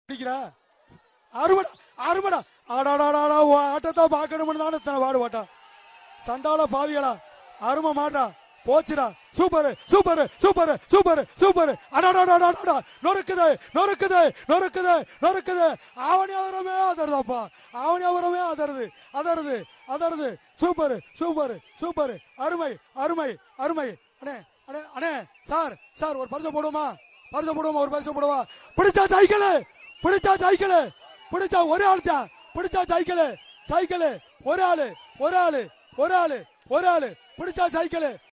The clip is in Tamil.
பிடிக்கிற அருமடா அருமடா ஆடாடாடா ஆட்டத்தை பார்க்கணும்னு தானே இத்தனை பாடுபாட்டா சண்டால பாவிகளா அருமை மாட்டா போச்சுடா super super super super super அடாடாடாடா நொறுக்குது நொறுக்குது நொறுக்குது நொறுக்குது ஆவணியாவரமே அதருதாப்பா ஆவணியாவரமே அதருது அதருது அதருது சூப்பர் சூப்பர் சூப்பர் அருமை அருமை அருமை அண்ணே அண்ணே அண்ணே சார் சார் ஒரு பரிசு போடுவோமா பரிசு போடுவோமா ஒரு பரிசு போடுவா பிடிச்சா சைக்கிள் பிடிச்சா சைக்கிள் பிடிச்சா ஒரு ஆள் தான் பிடிச்சா சைக்கிள் சைக்கிள் ஒரு ஆளு ஒரு ஆளு ஒரு ஆளு ஒரு ஆளு பிடிச்சா சைக்கிள்